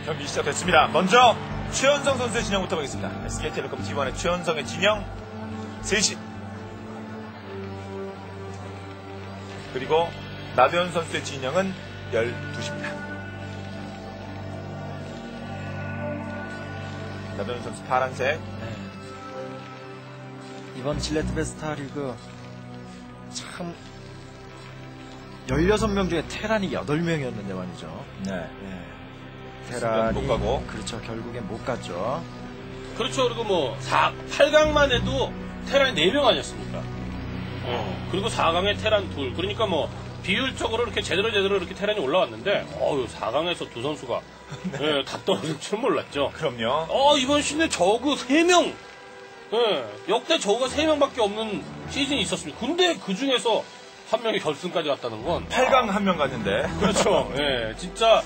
경기 시작됐습니다. 먼저 최현성 선수의 진영부터 보겠습니다. SK텔레콤 T1의 최현성의 진영 3시. 그리고 나도현 선수의 진영은 12시입니다. 나도현 선수 파란색. 네. 이번 질레트 베스타 리그 참 16명 중에 테란이 8명이었는데 말이죠. 네. 네. 테란이 못 가고. 그렇죠. 결국엔 못 갔죠. 그렇죠. 그리고 뭐 8강만 해도 테란이 4명 아니었습니까? 그리고 4강에 테란 둘. 그러니까 뭐 비율적으로 이렇게 제대로 이렇게 테란이 올라왔는데 4강에서 두 선수가 네, 다 떨어질 줄 몰랐죠. 그럼요. 이번 시즌에 저그 3명. 네, 역대 저그가 3명밖에 없는 시즌이 있었습니다. 근데 그 중에서 한 명이 결승까지 갔다는 건 8강 한 명 갔는데. 그렇죠. 예, 진짜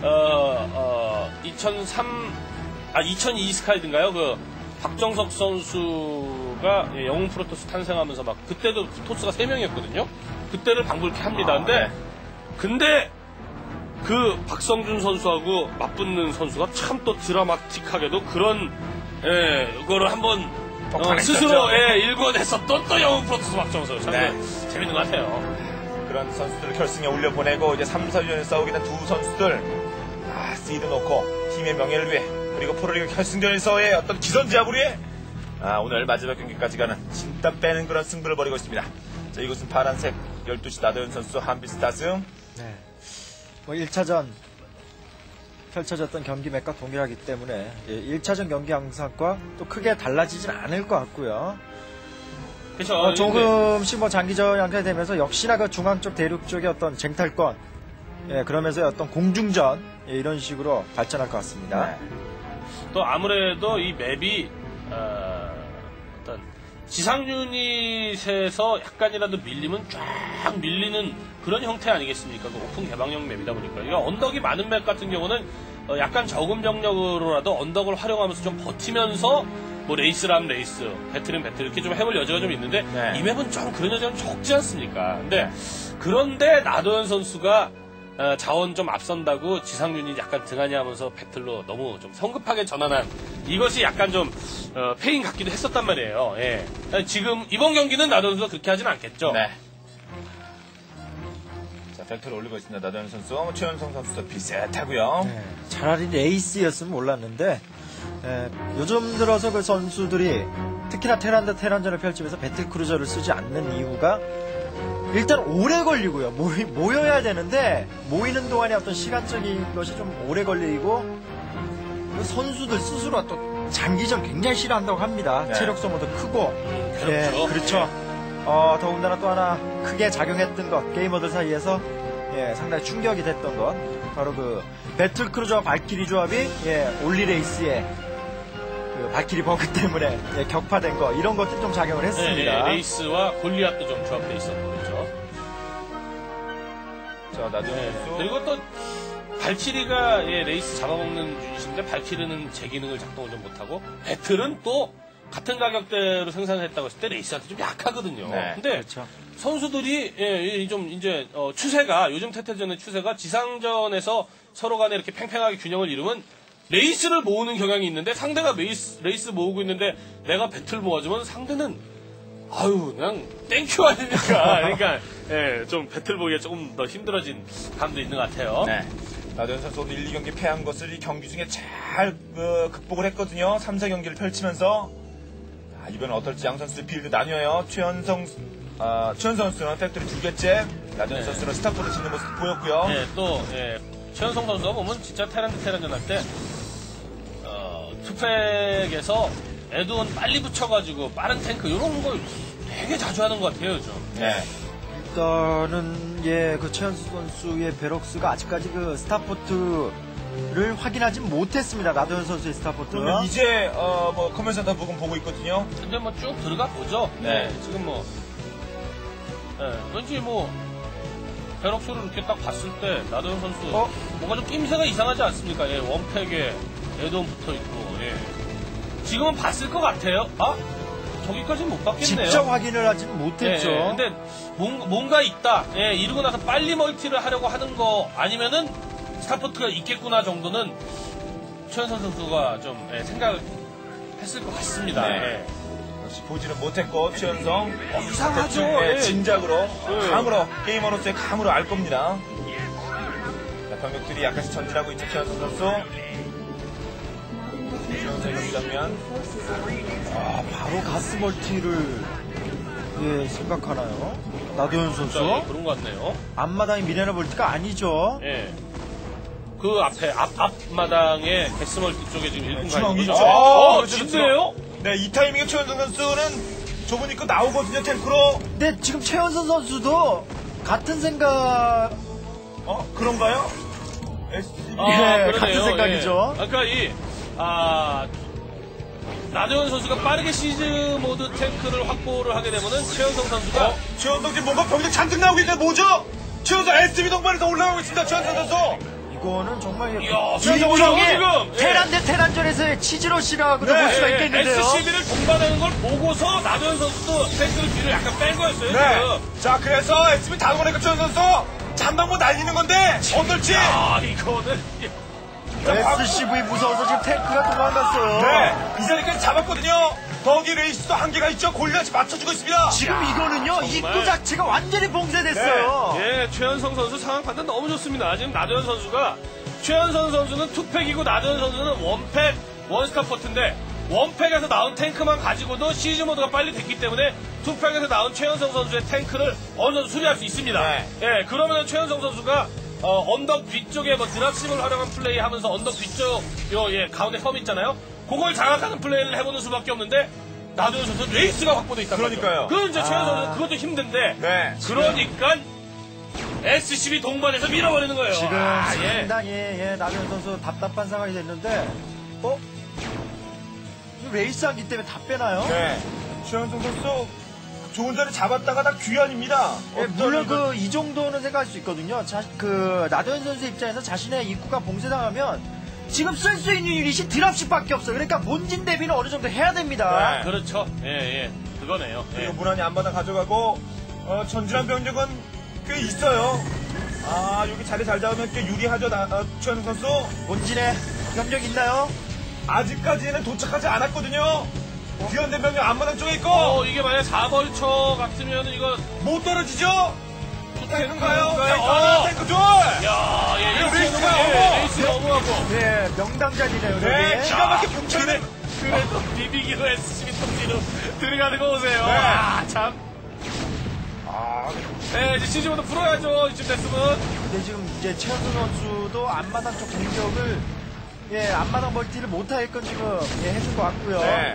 2002 스카이드인가요? 그 박정석 선수가 영웅 프로토스 탄생하면서 막 그때도 토스가 3명이었거든요. 그때를 방불케 합니다. 근데 그 박성준 선수하고 맞붙는 선수가 참 또 드라마틱하게도 그런 그거를 한번 스스로 일궈냈었던 또 영웅 프로토스 박정석. 참 재밌는 것 같아요. 그런 선수들을 결승에 올려보내고 이제 3, 4위전을 싸우게 된 두 선수들 시드 놓고 팀의 명예를 위해 그리고 프로리그 결승전에서의 어떤 기선제압을 위해 오늘 마지막 경기까지 가는 진땀 빼는 그런 승부를 벌이고 있습니다. 자, 이곳은 파란색 12시 나도현 선수 한비스타승. 네. 뭐 1차전 펼쳐졌던 경기 맥과 동일하기 때문에 1차전 경기 양상과 또 크게 달라지진 않을 것 같고요. 그렇죠. 조금씩 뭐 장기전 양상이 되면서 역시나 그 중앙 쪽 대륙 쪽의 어떤 쟁탈권, 그러면서 어떤 공중전 이런 식으로 발전할 것 같습니다. 또 아무래도 이 맵이 어떤 지상 유닛에서 약간이라도 밀리면 쫙 밀리는 그런 형태 아니겠습니까? 그 오픈 개방형 맵이다 보니까. 그러니까 언덕이 많은 맵 같은 경우는 약간 적은 병력으로라도 언덕을 활용하면서 좀 버티면서 뭐 레이스라면 레이스, 배틀은 배틀 이렇게 좀 해볼 여지가 좀 있는데 이 맵은 좀 그런 여지가 적지 않습니까? 그런데 나도현 선수가 자원 좀 앞선다고 지상 유닛 약간 등한히 하면서 배틀로 너무 좀 성급하게 전환한 이것이 약간 좀 페인 같기도 했었단 말이에요. 예. 지금 이번 경기는 나도현 선수가 그렇게 하진 않겠죠. 네. 자, 팩토를 올리고 있습니다. 나도현 선수, 최현성 선수도 비슷하고요. 네. 차라리 레이스였으면 몰랐는데 요즘 들어서 그 선수들이 특히나 테란 대 테란전을 펼치면서 배틀크루저를 쓰지 않는 이유가 일단 오래 걸리고요. 모여야 되는데 모이는 동안에 어떤 시간적인 것이 좀 오래 걸리고 그 선수들 스스로 또 장기전 굉장히 싫어한다고 합니다. 체력 소모도 크고. 그렇죠. 더군다나 또 하나 크게 작용했던 것 게이머들 사이에서 상당히 충격이 됐던 것 바로 그 배틀크루저와 발키리 조합이 올리레이스의 그 발키리 버그 때문에 격파된 거 이런 것들이 좀 작용을 했습니다. 레이스와 골리앗도 좀 조합돼 있었고 그렇죠. 자, 나도현 선수. 그리고 또 발키리가 레이스 잡아먹는 유닛인데 발키리는 제 기능을 작동을 좀 못하고 배틀은 또 같은 가격대로 생산을 했다고 했을 때 레이스한테 좀 약하거든요. 근데 그렇죠. 선수들이 좀 이제 추세가 요즘 태태전의 추세가 지상전에서 서로 간에 이렇게 팽팽하게 균형을 이루면 레이스를 모으는 경향이 있는데 상대가 레이스 모으고 있는데 내가 배틀 모아주면 상대는 그냥 땡큐 아닙니까? 그러니까 좀 배틀 보기가 조금 더 힘들어진 감도 있는 것 같아요. 나도현 선수 오늘 1, 2경기 패한 것을 이 경기 중에 잘 극복을 했거든요. 3, 4경기를 펼치면서 이번엔 어떨지 양 선수의 빌드 나뉘어요. 최현성 선수는 팩토리 2개째, 나도현 선수는 스타포를 짓는 모습 보였고요. 최현성 선수가 보면 진짜 테란전 할 때 투팩에서 에드온 빨리 붙여가지고 빠른 탱크 이런 걸 되게 자주 하는 것 같아요, 좀. 일단은 그 최현수 선수의 베럭스가 아직까지 그 스타포트를 확인하지 못했습니다. 나도현 선수의 스타포트. 그러면 이제 뭐 커맨센터 부분 보고 있거든요. 근데 뭐 쭉 들어가 보죠. 지금 뭐 왠지 뭐 베럭스를 이렇게 딱 봤을 때 나도현 선수 뭔가 좀 낌새가 이상하지 않습니까? 원팩에 에드온 붙어 있고. 지금은 봤을 것 같아요. 저기까지는 못 봤겠네요. 직접 확인을 하지는 못했죠. 근데 뭔가 있다. 이러고 나서 빨리 멀티를 하려고 하는 거 아니면은 스타포트가 있겠구나 정도는 최현성 선수가 좀 생각을 했을 것 같습니다. 네. 역시 보지는 못했고 최현성 이상하죠. 예. 진작으로 예. 감으로 게이머로서의 감으로 알 겁니다. 자, 병력들이 약간씩 전진하고 있죠. 최현성 선수. 최현성 경기 장면. 바로 가스 멀티를 생각하나요? 나도현 선수? 예, 그런 것 같네요. 앞마당이 미네랄 멀티가 아니죠. 예. 그 앞에 앞마당에 게스멀티 쪽에 지금 1분 중앙 가는 있죠. 거죠. 그렇죠, 진짜예요? 네, 이 타이밍에 최현성 선수는 좁은 입구 나오거든요. 탱크로. 근데 지금 최현선 선수도 같은 생각, 그런가요? 같은 생각이죠. 그러니까 나대원 선수가 빠르게 시즈 모드 탱크를 확보를 하게 되면은 최현성 선수가 최현성 지금 뭔가 병력 잔뜩 나오고 있는데 뭐죠? 최현성 SB 동반에서 올라가고 있습니다. 최현성 선수. 이거는 정말 이야, 일종의 지금, 테란 대 테란전에서의 치즈러시라고도 볼 수가 있겠는데요. SCB를 동반하는 걸 보고서 나대원 선수도 탱크를 뒤로 약간 뺀 거였어요. 네. 지금. 자, 그래서 SB 다 보내니까 최현성 선수 잔방뭐 날리는 건데 어떨지. 이거는 SCV 무서워서 지금 탱크가 도망갔어요. 네, 이 자리까지 잡았거든요. 더기 레이스도 한계가 있죠. 골리앗이 맞춰주고 있습니다. 지금 이거는요, 정말. 입구 자체가 완전히 봉쇄됐어요. 예, 최현성 선수 상황 판단 너무 좋습니다. 지금 나대원 선수가 최현성 선수는 투팩이고 나대원 선수는 원팩 원스타 포트인데 원팩에서 나온 탱크만 가지고도 시즈 모드가 빨리 됐기 때문에 투팩에서 나온 최현성 선수의 탱크를 어느 정도 수리할 수 있습니다. 네. 예, 그러면 최현성 선수가 언덕 뒤쪽에 드랍십을 활용한 플레이 하면서 언덕 뒤쪽 가운데 섬 있잖아요. 그걸 장악하는 플레이를 해보는 수밖에 없는데 나도현 선수는 레이스가 확보돼 있다. 그러니까요. 그건 이제 최현성 선수 그것도 힘든데. 네. 그러니까 SCB 동반해서 밀어버리는 거예요. 지금 예. 상당히 나도현 선수 답답한 상황이 됐는데, 이 레이스하기 때문에 다 빼나요? 네. 최현성 선수 좋은 자리 잡았다가 다 귀환입니다. 예, 어떤 물론 이건- 이 정도는 생각할 수 있거든요. 나도현 선수 입장에서 자신의 입구가 봉쇄당하면 지금 쓸 수 있는 유닛이 드랍십밖에 없어요. 그러니까 본진 대비는 어느 정도 해야 됩니다. 네. 그렇죠. 예. 그거네요. 예. 그리고 무난히 안마당 가져가고 전진한 병력은 꽤 있어요. 여기 자리 잘 잡으면 꽤 유리하죠. 최현성 선수. 본진에 병력 있나요? 아직까지는 도착하지 않았거든요. 귀환된 병력 앞마당 쪽에 있고 이게 만약 4벌처 같으면 이거 못 떨어지죠? 되는가요? 되는가요? 탱크 둘! 야, 그리고 레이스가 레이스 너무하고. 네, 명당자리네요. 네, 여기. 기가 막히게 뭉쳐있는. 그래도 비비기로 SCB 통지로 들어가는 거 보세요. 네. 참. 네, 이제 시즈모드 풀어야죠. 이쯤 됐으면. 근데 지금 이제 최현수 선수도 앞마당 쪽 공격을 앞마당 멀티를 못하게끔 지금 해줄 것 같고요. 네.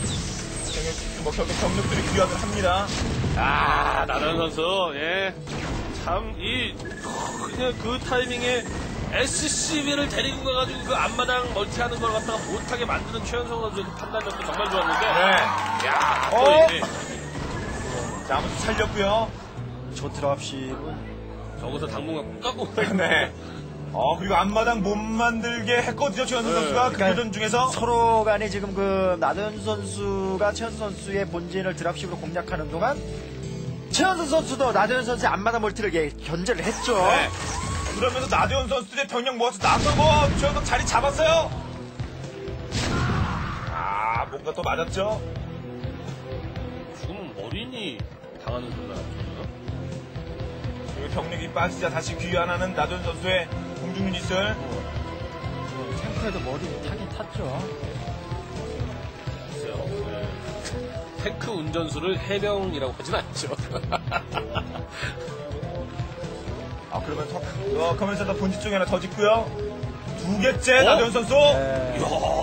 결국 병력들이 귀환을 합니다. 나도현 선수, 참, 그냥 그 타이밍에 SCB를 데리고 가가지고 그 앞마당 멀티하는 걸 갖다가 못하게 만드는 최현성 선수의 그 판단력도 정말 좋았는데. 네. 또 이제 자, 아무튼 살렸고요. 저 드랍십은 저기서 당분간 까고. 네. 그리고 앞마당 못 만들게 했거든요. 최현수 선수가 그 교전 중에서. 서로 간에 지금 나도현 선수가 최현수 선수의 본진을 드랍십으로 공략하는 동안 최현수 선수도 나도현 선수의 앞마당 멀티를 견제를 했죠. 네. 그러면서 나대원 선수들의 병력 모아서 나서고 최현수 자리 잡았어요. 뭔가 또 맞았죠. 지금은 어린이 당하는 순간. 그리고 병력이 빠지자 다시 귀환하는 나대원 선수의 공중 유닛을. 탱크에도 머리 타긴 탔죠. 글쎄요. 탱크 운전수를 해병이라고 하진 않죠. 그러면 커맨센터 본진 쪽에 하나 더 짓고요. 두 개째 나대원 선수. 네.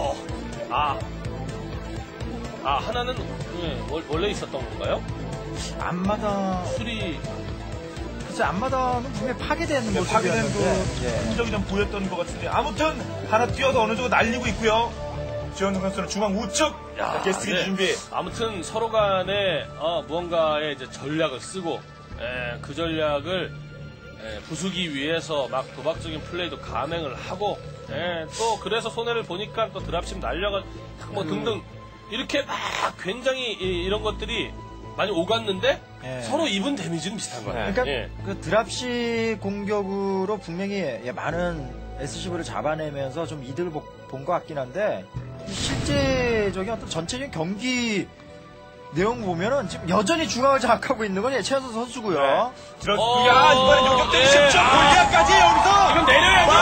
하나는 원래 있었던 건가요? 앞마당 수리. 글쎄 앞마당은 분명히 파괴된 파괴된 모습이었는데 흔적이 좀 보였던 것 같은데 아무튼 하나 뛰어서 어느 정도 날리고 있고요. 최현성 선수는 중앙 우측 게스트기 준비. 아무튼 서로 간에 무언가의 이제 전략을 쓰고 그 전략을 부수기 위해서 막 도박적인 플레이도 감행을 하고 또 그래서 손해를 보니까 또 드랍십 날려가 뭐 등등 이렇게 막 굉장히 이런 것들이 많이 오갔는데 서로 입은 데미지는 비슷한 거예요. 그러니까 그 드랍십 공격으로 분명히 많은 SCV를 잡아내면서 좀 이득을 본 것 같긴 한데 실제적인 어떤 전체적인 경기 내용 보면은 지금 여전히 중앙을 장악하고 있는 건 최현수 선수고요. 들어주야 이번엔 용격되기 쉽죠. 골리앗까지 여기서 지금 내려야죠.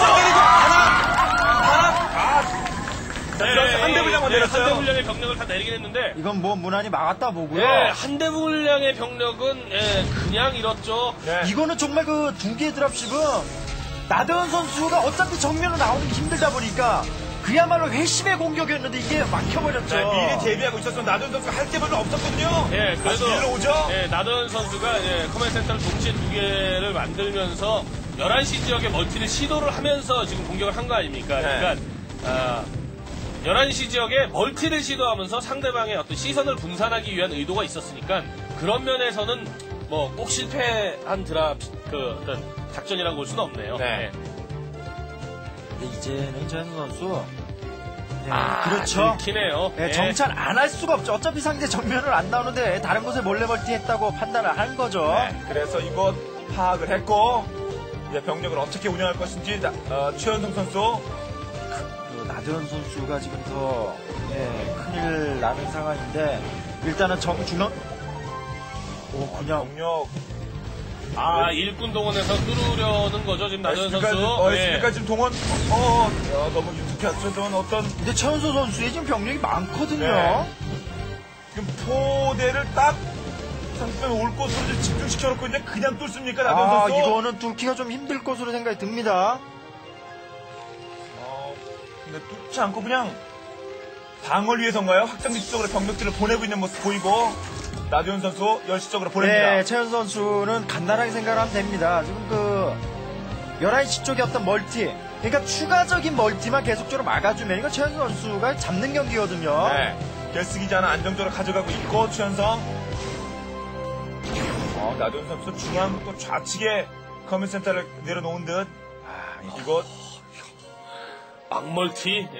한대 분량만 내렸어요. 한대 분량의 병력을 다 내리긴 했는데 이건 뭐 무난히 막았다 보고요. 한대 분량의 병력은 그냥 잃었죠. 네. 이거는 정말 그 두 개의 드랍십은 나대원 선수가 어차피 정면으로 나오는 게 힘들다 보니까 그야말로 회심의 공격이었는데 이게 막혀버렸죠. 네, 미리 대비하고 있었으면 나도현 선수가 할 게 별로 없었거든요. 그래도 일로 오죠. 나도현 선수가 커맨드 센터를 동시에 두 개를 만들면서 11시 지역에 멀티를 시도를 하면서 지금 공격을 한 거 아닙니까? 네. 그러니까 11시 지역에 멀티를 시도하면서 상대방의 어떤 시선을 분산하기 위한 의도가 있었으니까 그런 면에서는 뭐 꼭 실패한 드랍 어떤 작전이라고 볼 수는 없네요. 네. 근데 이제는 최현수 선수 그렇죠. 키네요. 정찰 안 할 수가 없죠. 어차피 상대 정면을 안 나오는데 다른 곳에 몰래 멀티했다고 판단을 한 거죠. 네, 그래서 이것 파악을 했고 이제 병력을 어떻게 운영할 것인지 최현성 선수 나대현 선수가 지금 더 큰일 나는 상황인데 일단은 정중앙 그냥 병력 일꾼 동원해서 뚫으려는 거죠 지금 나도현 선수. SB까지 지금 동원 너무 유특했던 어떤 근데 최현수 선수의 지금 병력이 많거든요. 네. 지금 포대를 딱 상대편 올 곳으로 이제 집중시켜놓고 있는데 그냥 뚫습니까 나도현 선수? 이거는 뚫기가 좀 힘들 것으로 생각이 듭니다. 근데 뚫지 않고 그냥 방어를 위해서인가요? 확장기 쪽으로 병력들을 보내고 있는 모습 보이고 나도현 선수 10시 쪽으로 보냅니다. 네, 최현수 선수는 간단하게 생각을 하면 됩니다. 지금 11시 쪽에 어떤 멀티, 그러니까 추가적인 멀티만 계속적으로 막아주면 이거 최현수 선수가 잡는 경기거든요. 네. 결승이지 않아 안정적으로 가져가고 있고 최현성. 나도현 선수 중앙 또 좌측에 커맨드 센터를 내려놓은 듯. 이거 막멀티.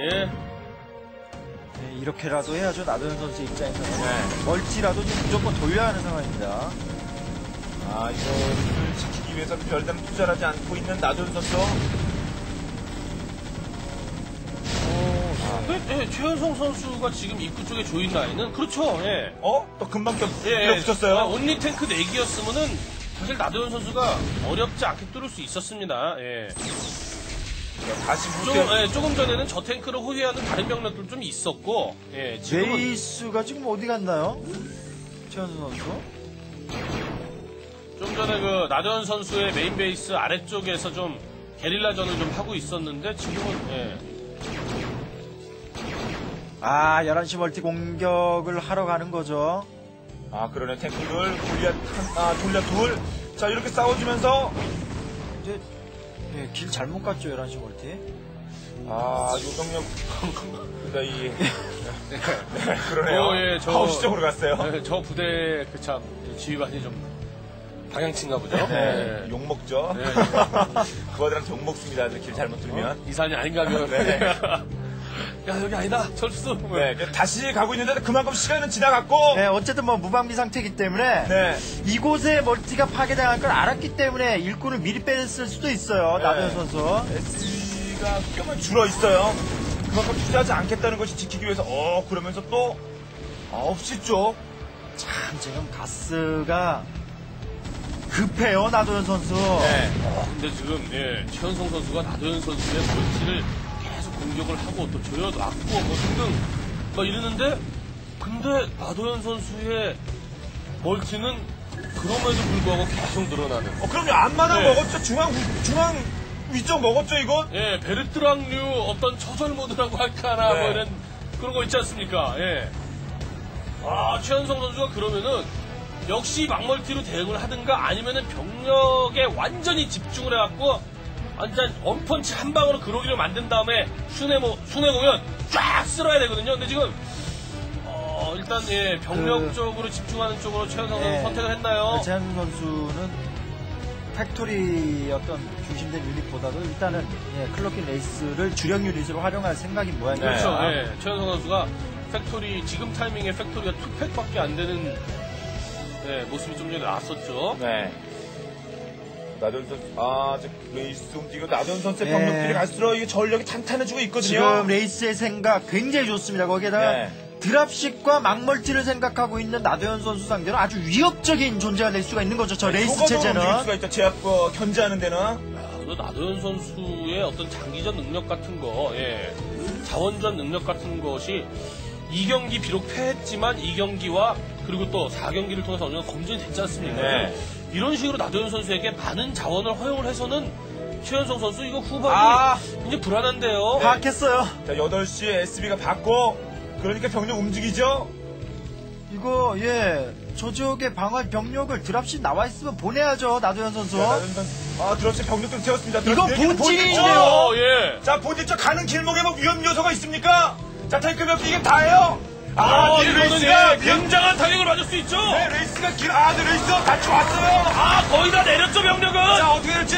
이렇게라도 해야죠. 나도현 선수 입장에서는 멀티라도 좀 무조건 돌려야 하는 상황입니다. 이거를 지키기 위해서 별다른 투자를 하지 않고 있는 나도현 선수. 최현성 선수가 지금 입구 쪽에 조인 라인은 그렇죠. 또 금방 밀어붙였어요. 온리 탱크 4기였으면은 사실 나도현 선수가 어렵지 않게 뚫을 수 있었습니다. 다시 조금 전에는 저 탱크를 호위하는 다른 병력들 좀 있었고, 지금은 레이스가 지금 어디 갔나요? 최현수 선수? 좀 전에 그 나도현 선수의 메인 베이스 아래쪽에서 좀 게릴라전을 좀 하고 있었는데 지금은 11시 멀티 공격을 하러 가는 거죠. 그러네. 탱크들 골리앗 골리앗 둘. 자, 이렇게 싸워주면서 이제 길 잘못 갔죠. 11시 멀티. 요동력 네, 그러네요. 저 9시 쪽으로 갔어요. 저 부대 참 지휘관이 좀 방향친가 보죠. 욕 먹죠. 그거들한테 욕 먹습니다. 길 잘못 들면. 이산이 아닌가 하면. 야, 여기 아니다. 철수. 다시 가고 있는데 그만큼 시간은 지나갔고. 어쨌든 무방비 상태이기 때문에 이곳에 멀티가 파괴당할 걸 알았기 때문에 일꾼을 미리 뺐을 수도 있어요. 나도현 선수. SC가 꽤만 줄어 있어요. 그만큼 투자하지 않겠다는 것이 지키기 위해서 그러면서 또 9시 쪽. 참 지금 가스가 급해요. 나도현 선수. 근데 지금 최현성 선수가 나도현 선수의 멀티를 공격을 하고 또 조여도 악고 등등 이러는데 근데 나도현 선수의 멀티는 그럼에도 불구하고 계속 늘어나는. 그럼요. 앞마당 먹었죠. 중앙 위쪽 먹었죠 이거. 베르트랑류 어떤 처절 모드라고 할까나 이런 그런 거 있지 않습니까? 최현성 선수가 그러면은 역시 막멀티로 대응을 하든가 아니면은 병력에 완전히 집중을 해갖고 완전 원펀치 한 방으로 그러기를 만든 다음에 순회 공연 쫙 쓸어야 되거든요. 근데 지금 일단 병력 쪽으로 집중하는 쪽으로 최현성 선수 선택을 했나요? 최현성 선수는 팩토리 어떤 중심된 유닛보다도 일단은 클로킹 레이스를 주력 유닛으로 활용할 생각인 모양이에요. 그렇죠. 최현성 선수가 팩토리 지금 타이밍에 팩토리가 2팩밖에 안 되는 모습이 좀 전에 나왔었죠. 나전 선수, 레이스 움직이고 나전 선수의 병력들이 갈수록 이게 전력이 탄탄해지고 있거든요. 지금 레이스의 생각 굉장히 좋습니다. 거기에다가 네. 드랍식과 막멀티를 생각하고 있는 나도현 선수 상대로 아주 위협적인 존재가 될 수가 있는 거죠. 저 레이스 체제는. 움직일 수가 있죠. 제압 견제하는 데는. 나도현 선수의 어떤 장기전 능력 같은 거, 자원전 능력 같은 것이 이 경기 비록 패했지만 이 경기와 그리고 또 4경기를 통해서 어느 정도 검증이 됐지 않습니까? 네. 이런 식으로 나도현 선수에게 많은 자원을 허용을 해서는 최현성 선수 이거 후반이 이제 불안한데요. 파악했어요. 자, 8시에 SB가 받고, 그러니까 병력 움직이죠? 이거 저 지역의 방어 병력을 드랍식 나와 있으면 보내야죠. 나도현 선수. 나전 선수, 드랍시 병력들 세웠습니다. 이거 본진이죠? 본진인데요. 자, 본진 쪽 가는 길목에 뭐 위험 요소가 있습니까? 자, 탱크 몇 개, 이게 다예요? 이거는 굉장한 타격을 맞을 수 있죠. 네, 레이스가 레이스 같이 왔어요. 거의 다 내렸죠, 병력은. 자, 어떻게 될지.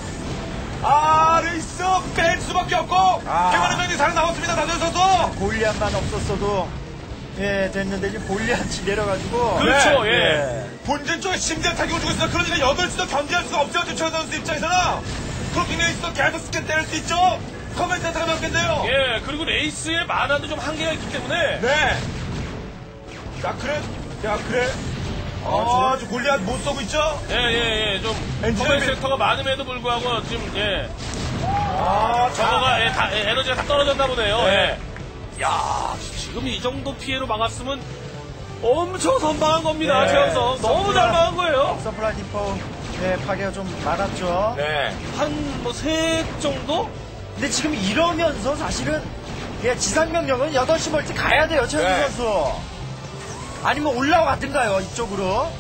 레이스 뺄 수밖에 없고, 개만의 명이 살아나왔습니다, 나전 선수. 골리앗만 없었어도 됐는데 지금 골리앗이 내려가지고. 그렇죠, 본진 쪽에 심지어 타격을 주고 있어요. 그러니까 8시도 견제할 수가 없죠, 최 선수 입장에서는. 그렇게 레이스도 계속 스캔 때릴 수 있죠. 커맨 센터가 몇 개인데요. 그리고 레이스의 만화도 좀 한계가 있기 때문에. 네. 그래. 저 골리앗 못 쏘고 있죠? 좀 엔진을 커맨 센터가 많음에도 불구하고 지금 저거가 에너지가 다 떨어졌나 보네요. 네. 지금 이 정도 피해로 막았으면 엄청 선방한 겁니다. 네. 최현성 너무 잘 막은 거예요. 서플라이 디포 파괴가 좀 많았죠. 네. 한 뭐 3 정도? 근데 지금 이러면서 사실은 지상명령은 8시 멀티 가야 돼요. 최현수 네. 선수. 아니면 올라가든가요. 이쪽으로.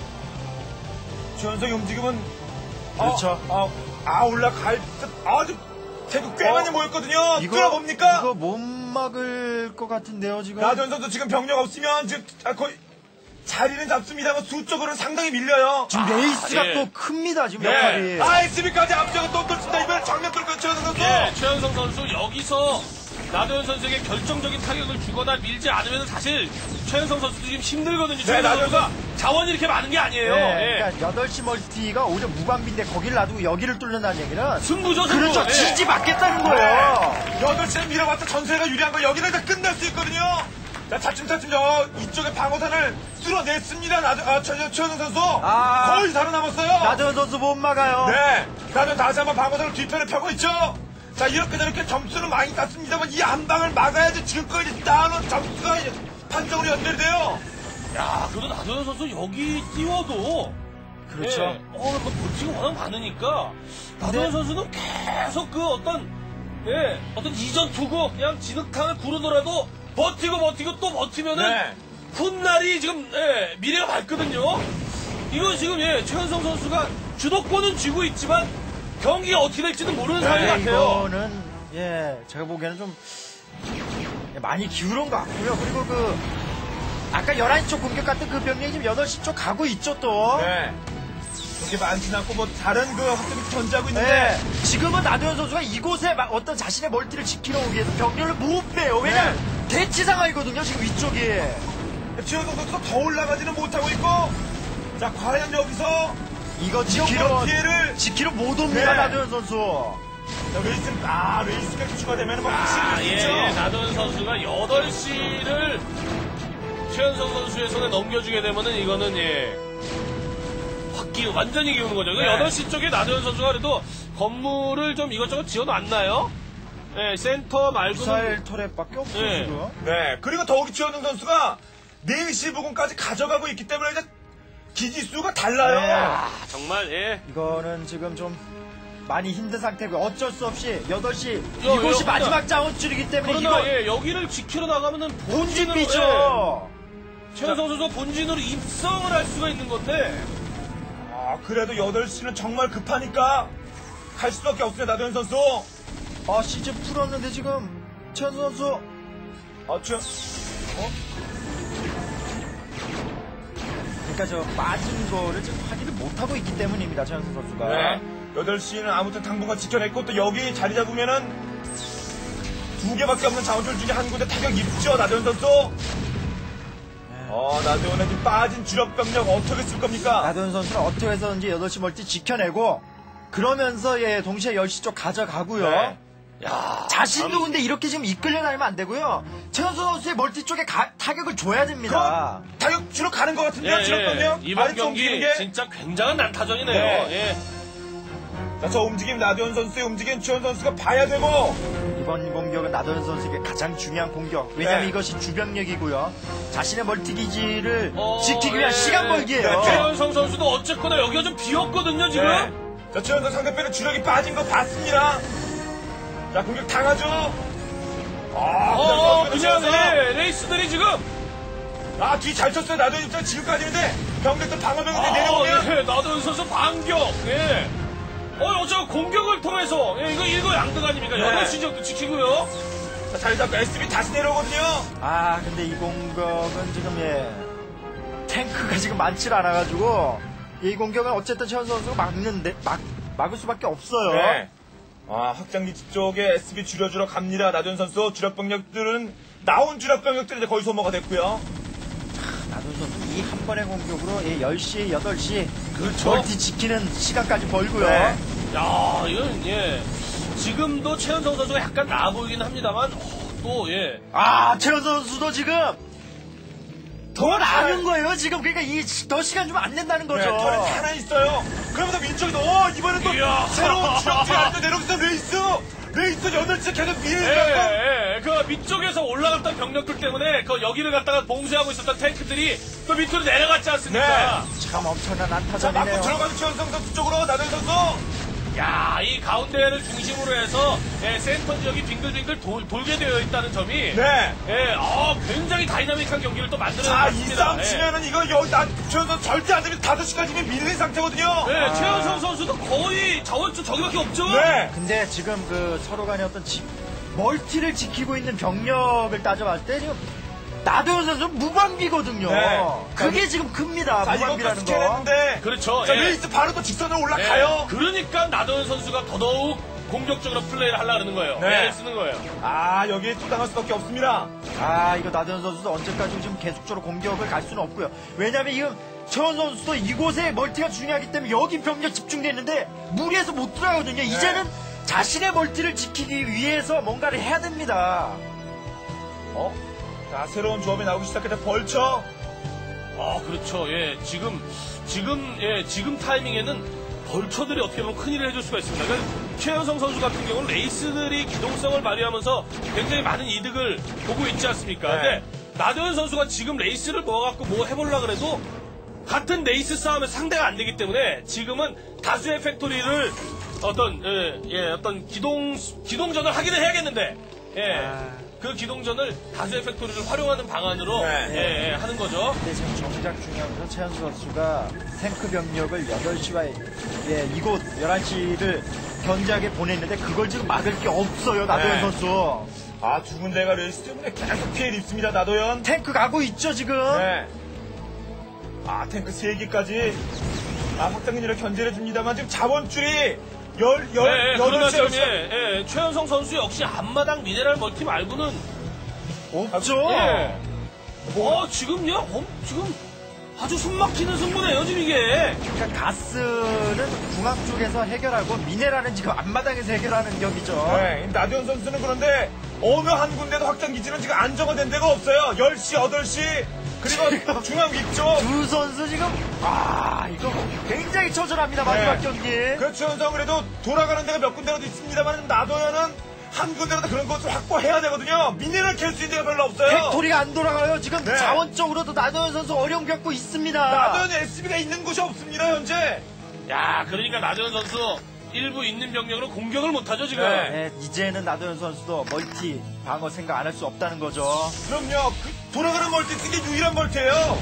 최현성이 움직이면 그렇죠. 올라갈 듯. 태국 꽤 많이 모였거든요. 뚫어봅니까? 이거 못 막을 것 같은데요. 지금. 나전 선수 지금 병력 없으면 지금 거의 자리는 잡습니다만 수적으로는 상당히 밀려요. 지금 레이스가 또 큽니다. 지금 네. 역할이. SB까지 앞쪽에 또 뚫습니다. 이번에 정면 뚫고 최현성 선수. 최현성 선수 여기서 나도현 선수에게 결정적인 타격을 주거나 밀지 않으면 사실 최현성 선수도 지금 힘들거든요. 최현성 선수가 자원이 이렇게 많은 게 아니에요. 그러니까 8시 멀티가 오히려 무방비인데 거기를 놔두고 여기를 뚫는다는 얘기는 승부죠, 승부. 그렇죠. 지지 맞겠다는 거예요. 8시에 밀어봤자 전세가 유리한 거 여기는 다 끝날 수 있거든요. 자, 차츰차츰 이쪽에 방어선을 뚫어냈습니다. 최현성 선수. 거의 살아남았어요. 나도현 선수 못 막아요. 네. 나도 다시 한번 방어선을 뒤편에 펴고 있죠. 자, 이렇게 저렇게 점수는 많이 땄습니다만 이 한 방을 막아야지 지금까지 따놓은 점수가 판정으로 연결돼요. 그래도 나도현 선수 여기 띄워도 그렇죠. 볼티가 워낙 많으니까 나도현 선수는 계속 그 어떤 이전 투구 그냥 진흙탕을 구르더라도 버티고 또 버티면은 훗날이 지금 미래가 밝거든요. 이건 지금 최현성 선수가 주도권은 쥐고 있지만 경기가 어떻게 될지는 모르는 상황 같아요. 이거는 제가 보기에는 좀 많이 기울은 것 같고요. 그리고 아까 11시 쪽 공격 같은 그 병력이 지금 8시 쪽 가고 있죠 또. 네. 그렇게 많진 않고 뭐 다른 확장이 견제하고 있는데 지금은 나도현 선수가 이곳에 어떤 자신의 멀티를 지키러 오기 위해서 병력을 못 빼요. 왜냐면 대치 상황이거든요. 지금 위쪽이. 최현성 선수가 더 올라가지는 못하고 있고, 자, 과연 여기서 이거 지키러 못 옵니다. 나도현 선수. 자, 레이스가 추가되면 뭐 확실히 있죠. 나도현 선수가 8시를 최현성 선수의 손에 넘겨주게 되면은 이거는 확 완전히 기우는 거죠. 8시 쪽에 나도현 선수가 그래도 건물을 좀 이것저것 지어놨나요? 센터 말고는 미사일 터렛밖에 없어요 지금. 네. 그리고 더욱이 최현성 선수가 4시 부근까지 가져가고 있기 때문에 이제 기지수가 달라요. 정말 이거는 지금 좀 많이 힘든 상태고 어쩔 수 없이 8시 이것이 이곳이 마지막 자원줄이기 때문에 그러나 여기를 지키러 나가면은 본진비죠. 최현성 선수가 본진으로 입성을 할 수가 있는 건데 그래도 8시는 정말 급하니까 갈 수밖에 없습니다. 나도현 선수. 시즌 풀었는데 지금 최현수 선수 그러니까 저 빠진 거를 지금 확인을 못하고 있기 때문입니다. 최현수 선수가. 네. 8시는 아무튼 당분간 지켜냈고 또 여기 자리 잡으면은 2개밖에 없는 자원줄 중에 한 군데 타격 입죠. 나도현 선수. 나도현의 지금 빠진 주력 병력 어떻게 쓸 겁니까? 나도현 선수는 어떻게 해서든지 8시 멀티 지켜내고 그러면서 예, 동시에 10시 쪽 가져가고요. 네. 야, 자신도 근데 이렇게 지금 이끌려 다니면 안 되고요. 최현수 선수의 멀티 쪽에 타격을 줘야 됩니다. 타격 주로 가는 것 같은데요. 지금 이번 경기 진짜 굉장한 난타전이네요. 네. 예. 자, 저 움직임 나도현 선수의 움직임 최현 선수가 봐야 되고. 이번 공격은 나도현 선수에게 가장 중요한 공격. 왜냐하면 네. 이것이 주병력이고요. 자신의 멀티 기지를 지키기 위한 예, 시간 벌기예요. 네, 최현성 선수도 어쨌거나 여기가 좀 비었거든요, 지금. 네. 자, 최현 선수 상대편에 주력이 빠진 거 봤습니다. 자, 공격 당하죠. 그냥 네, 레이스들이 지금. 뒤 잘 쳤어요. 나도현 입장 지금까지인데 병력들 방어병인데 내려오면. 예, 나도현 선수 반격. 예. 어쩌고 공격을 통해서 이거 일거양득 아닙니까? 네. 8시 정도 지키고요. 자, 잘 잡고 SB 다시 내려오거든요. 근데 이 공격은 지금 탱크가 지금 많지 않아가지고 이 공격은 어쨌든 최현수 선수가 막을 수밖에 없어요. 네. 확장기지 쪽에 SB 줄여주러 갑니다. 나도현 선수 주력 병력들은 나온 주력 병력들이 이제 거의 소모가 됐고요. 나도현 선수 이 한 번의 공격으로 10시, 8시 그렇죠. 멀티 지키는 시간까지 벌고요. 네. 야, 이건 지금도 최현성 선수가 약간 나아 보이긴 합니다만 또 최현수 선수도 지금 더 나는 거예요. 지금 그러니까 더 시간 주면 안 된다는 거죠. 네, 털이 하나 있어요. 그러면서 민쪽이도 이번엔 또 이야. 새로운 주력들이 안돼 내려오면서 레이스 8시 계속 밀고. 그 밑쪽에서 올라갔던 병력들 때문에 그 여기를 갖다가 봉쇄하고 있었던 탱크들이 또 밑으로 내려갔지 않습니까? 참 엄청난 자, 난타전이네요. 맞고 들어가는 최현성 선수 쪽으로 나도현 선수. 야, 이 가운데를 중심으로 해서 센터 지역이 빙글빙글 돌게 되어 있다는 점이 네. 굉장히 다이나믹한 경기를 또 자, 이 만들어냈습니다. 싸움 치면은 이거 최현성 선수 절대 안 되면 5시까지는 밀린 상태거든요. 최현성 선수도 거의 자원수 저기밖에 없죠? 네. 근데 지금 그 서로 간의 어떤 멀티를 지키고 있는 병력을 따져봤을 때 지금 나도현 선수 무방비거든요. 네. 그게 지금 큽니다. 자, 이것도 무방비라는 거. 스캔했는데. 그렇죠. 자, 레이스 바로 또 직선으로 올라가요. 그러니까 나도현 선수가 더더욱 공격적으로 플레이를 하려고 하는 거예요. 네. 쓰는 거예요. 여기에 또 당할 수밖에 없습니다. 이거 나도현 선수도 언제까지 지금 계속적으로 공격을 갈 수는 없고요. 왜냐하면 지금 최원 선수도 이곳에 멀티가 중요하기 때문에 여기 병력 집중돼 있는데 무리해서 못 들어가거든요. 이제는 자신의 멀티를 지키기 위해서 뭔가를 해야 됩니다. 자, 새로운 조합이 나오기 시작했다. 벌쳐. 그렇죠. 지금 타이밍에는 벌처들이 어떻게 보면 큰일을 해줄 수가 있습니다. 그러니까 최현성 선수 같은 경우는 레이스들이 기동성을 발휘하면서 굉장히 많은 이득을 보고 있지 않습니까? 네. 근데 나도현 선수가 지금 레이스를 모아갖고 뭐 해보려고 그래도 같은 레이스 싸움에서 상대가 안 되기 때문에 지금은 다수의 팩토리를 어떤 기동전을 하기는 해야겠는데, 그 기동전을 다수의 팩토리를 활용하는 방안으로 하는 거죠. 근데 지금 정작 중요한 건 최현수 선수가 탱크 병력을 8시와 이곳 11시를 견제하게 보냈는데 그걸 지금 막을 게 없어요. 나도현 선수. 두 군데가 레이스 때문에 계속 피해를 입습니다. 나도현. 탱크 가고 있죠 지금. 네. 탱크 3개까지 확장기지를 견제를 해줍니다만 지금 자원줄이 그러나 8시에 최현성 선수 역시 앞마당 미네랄 멀티 말고는 없죠. 지금 아주 숨막히는 승부네요, 지금 이게. 그러니까 가스는 중앙 쪽에서 해결하고 미네랄은 지금 앞마당에서 해결하는 격이죠. 나도현 선수는 그런데 어느 한 군데도 확장기지는 지금 안정화된 데가 없어요. 10시, 8시 그리고 중앙 위쪽. 두 선수 지금 이거 굉장히 처절합니다. 마지막 경기. 그렇죠. 현성 그래도 돌아가는 데가 몇 군데라도 있습니다만 나도현은 한 군데라도 그런 것을 확보해야 되거든요. 미네랄 캘 수 있는 데가 별로 없어요. 팩토리가 안 돌아가요. 지금 자원적으로도 나도현 선수 어려움 겪고 있습니다. 나도현 SB가 있는 곳이 없습니다. 현재. 그러니까 나도현 선수 일부 있는 병력으로 공격을 못하죠, 지금. 이제는 나도현 선수도 멀티 방어 생각 안 할 수 없다는 거죠. 그럼요. 돌아가는 멀티 쓰기 유일한 멀티예요.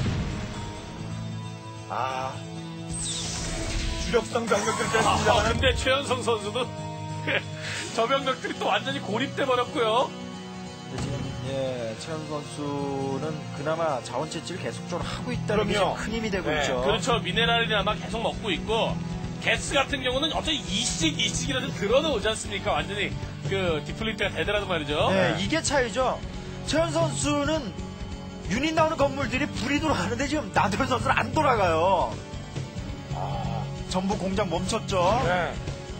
주력성 병력들 깼습니다만. 근데 최현성 선수도 저 병력들이 또 완전히 고립돼 버렸고요. 지금 최현 선수는 그나마 자원 채취를 계속적으로 하고 있다는 게 지금 큰 힘이 되고 있죠. 그렇죠. 미네랄이나마 계속 먹고 있고 게스 같은 경우는 어차피 이식이라도 들어오지 않습니까? 완전히 그 디플리트가 되더라도 말이죠. 이게 차이죠. 최현 선수는 유닛 나오는 건물들이 불이 돌아가는데 지금 나도현 선수는 안 돌아가요. 전부 공장 멈췄죠.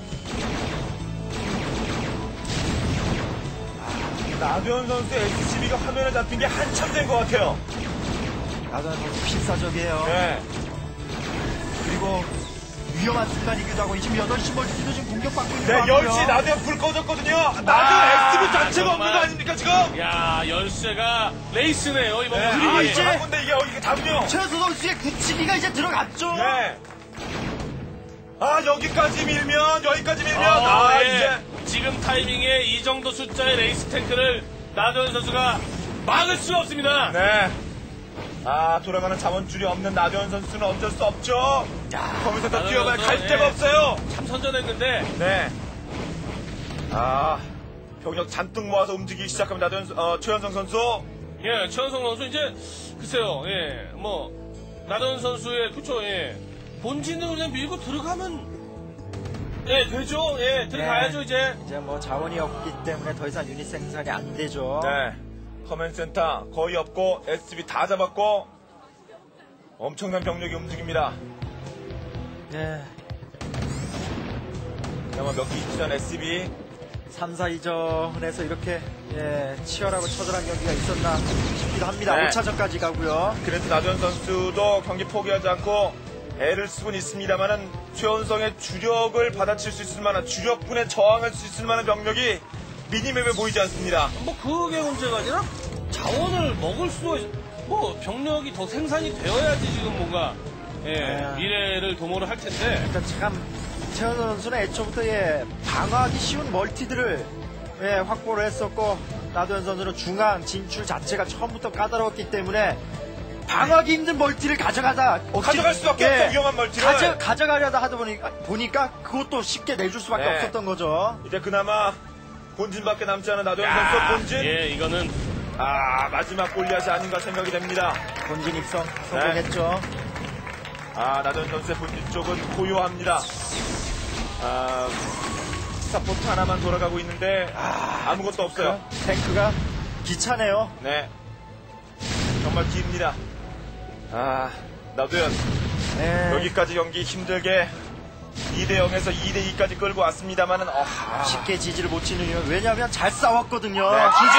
나도현 선수의 SCB가 화면에 잡힌 게 한참 된 것 같아요. 나도현 선수 필사적이에요. 네. 그리고 위험한 순간이기도 하고 지금 8시 멀티도 지금 공격받고 있는 네, 것 같고요. 10시 나도현 불 꺼졌거든요. 나도현 SCB 자체가 없는 거 정말. 아닙니까, 지금? 야, 열쇠가 레이스네요, 이번 네. 경기. 아, 이제- 이제 근데 이게 답이요. 최현수 선수의 굳히기가 이제 들어갔죠. 네. 아, 여기까지 밀면, 예. 이제. 지금 타이밍에 이 정도 숫자의 레이스 탱크를 나도현 선수가 막을 수가 없습니다. 네. 아, 돌아가는 자원줄이 없는 나도현 선수는 어쩔 수 없죠. 거기서 더 나도현 뛰어봐야 갈 선수, 데가 예. 없어요. 참 선전했는데 네. 아, 병력 잔뜩 모아서 움직이기 시작하면 최현성 선수. 예, 최원성 선수 이제 글쎄요, 예, 뭐 나도현 선수의 그쵸, 예, 본진을 그냥 밀고 들어가면 예 되죠, 예 들어가야죠 이제. 이제 뭐 자원이 없기 때문에 더 이상 유닛 생산이 안 되죠. 네. 커맨 센터 거의 없고 SB 다 잡았고 엄청난 병력이 움직입니다. 네. 그나마 몇기 있지 전 SB. 3, 4이전에서 이렇게 치열하고 처절한 경기가 있었나 싶기도 합니다. 네. 5차전까지 가고요. 그래서 나도현 선수도 경기 포기하지 않고 애를 쓰고는 있습니다만은 최원성의 주력을 받아칠 수 있을 만한 주력군에 저항할 수 있을 만한 병력이 미니맵에 보이지 않습니다. 뭐 그게 문제가 아니라 자원을 먹을 수, 뭐 병력이 더 생산이 되어야지 지금 뭔가 미래를 도모를 할 텐데. 그러니까 참 최현수 선수는 애초부터 방어하기 쉬운 멀티들을 확보를 했었고 나도현 선수는 중앙 진출 자체가 처음부터 까다로웠기 때문에 방어하기 힘든 멀티를 가져갈 수밖에 없죠, 위험한 멀티를. 가져가려다 하다 보니까 그것도 쉽게 내줄 수밖에 네. 없었던 거죠. 이제 그나마 본진밖에 남지 않은 나도현 선수 본진. 예, 이거는 아, 마지막 골리앗이 아닌가 생각이 됩니다. 본진 입성 성공했죠. 아, 나도현 선수의 본진 쪽은 고요합니다. 아, 스타포트 하나만 돌아가고 있는데 아무것도 없어요. 탱크가 귀찮네요. 네. 정말 깁니다. 아, 나도현 네. 여기까지 경기 힘들게 2대0에서 2대2까지 끌고 왔습니다만은 쉽게 지지를 못 치는 이유는 왜냐하면 잘 싸웠거든요. 네, 굳이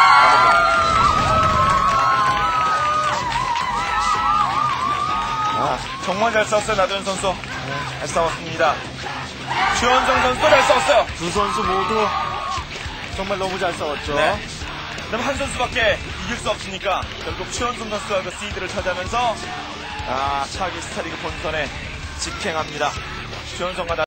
정말 잘 싸웠어요. 나도현 선수 잘 싸웠습니다. 최원정 선수도 잘 싸웠어요. 두 선수 모두 정말 너무 잘 싸웠죠. 네. 그럼 한 선수밖에 이길 수 없으니까 결국 최원정 선수가 그 시드를 차지하면서 차기 스타리그 본선에 직행합니다. 최원정과